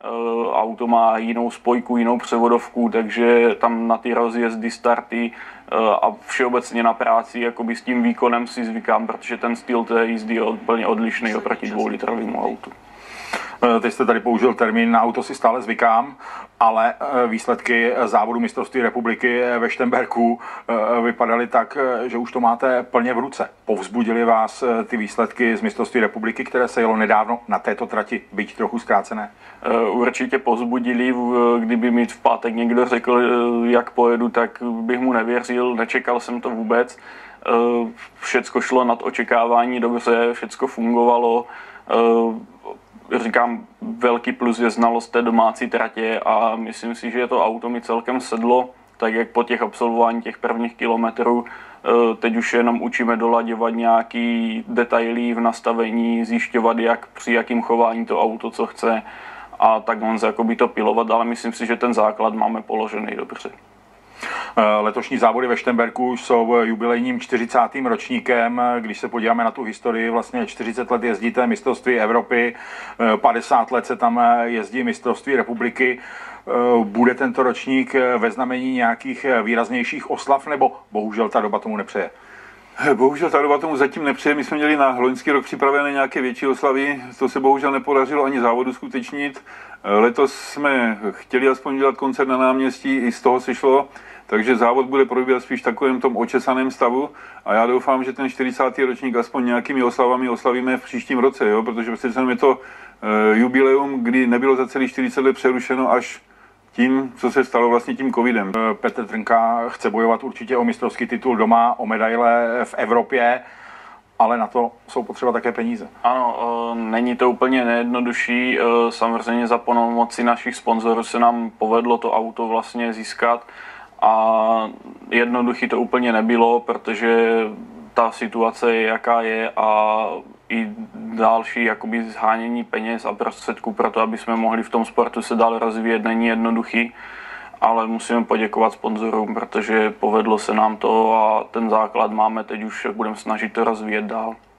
auto má jinou spojku, jinou převodovku, takže tam na ty rozjezdy, starty a všeobecně na práci jakoby s tím výkonem si zvykám, protože ten styl té jízdy je úplně odlišný oproti 2-litrovému autu. Teď jste tady použil termín na auto si stále zvykám, ale výsledky závodu mistrovství republiky ve Šternberku vypadaly tak, že už to máte plně v ruce. Povzbudili vás ty výsledky z mistrovství republiky, které se jelo nedávno na této trati, byť trochu zkrácené? Určitě povzbudili, kdyby mi v pátek někdo řekl, jak pojedu, tak bych mu nevěřil, nečekal jsem to vůbec. Všecko šlo nad očekávání dobře, všecko fungovalo. Říkám, velký plus je znalost té domácí tratě a myslím si, že to auto mi celkem sedlo, tak jak po těch absolvování těch prvních kilometrů. Teď už jenom učíme dolaďovat nějaký detaily v nastavení, zjišťovat, jak při jakým chování to auto co chce a tak on jakoby to pilovat, ale myslím si, že ten základ máme položený dobře. Letošní závody ve Šternberku jsou jubilejním 40. ročníkem. Když se podíváme na tu historii, vlastně 40 let jezdíte mistrovství Evropy, 50 let se tam jezdí mistrovství republiky. Bude tento ročník ve znamení nějakých výraznějších oslav, nebo bohužel ta doba tomu nepřeje? Bohužel ta doba tomu zatím nepřeje. My jsme měli na loňský rok připravené nějaké větší oslavy, to se bohužel nepodařilo ani závodu skutečnit. Letos jsme chtěli aspoň dělat koncert na náměstí, i z toho se šlo, takže závod bude probíhat spíš v takovém tom očesaném stavu a já doufám, že ten 40. ročník aspoň nějakými oslavami oslavíme v příštím roce, jo? Protože přece je to jubileum, kdy nebylo za celých 40 let přerušeno až tím, co se stalo vlastně tím covidem. Petr Trnka chce bojovat určitě o mistrovský titul doma, o medaile v Evropě, ale na to jsou potřeba také peníze. Ano, není to úplně nejjednodušší. Samozřejmě za pomoci našich sponzorů se nám povedlo to auto vlastně získat a jednoduchý to úplně nebylo, protože ta situace je, jaká je a i další jakoby zhánění peněz a prostředků pro to, aby jsme mohli v tom sportu se dál rozvíjet, není jednoduchý, ale musíme poděkovat sponzorům, protože povedlo se nám to a ten základ máme, teď už budeme snažit to rozvíjet dál.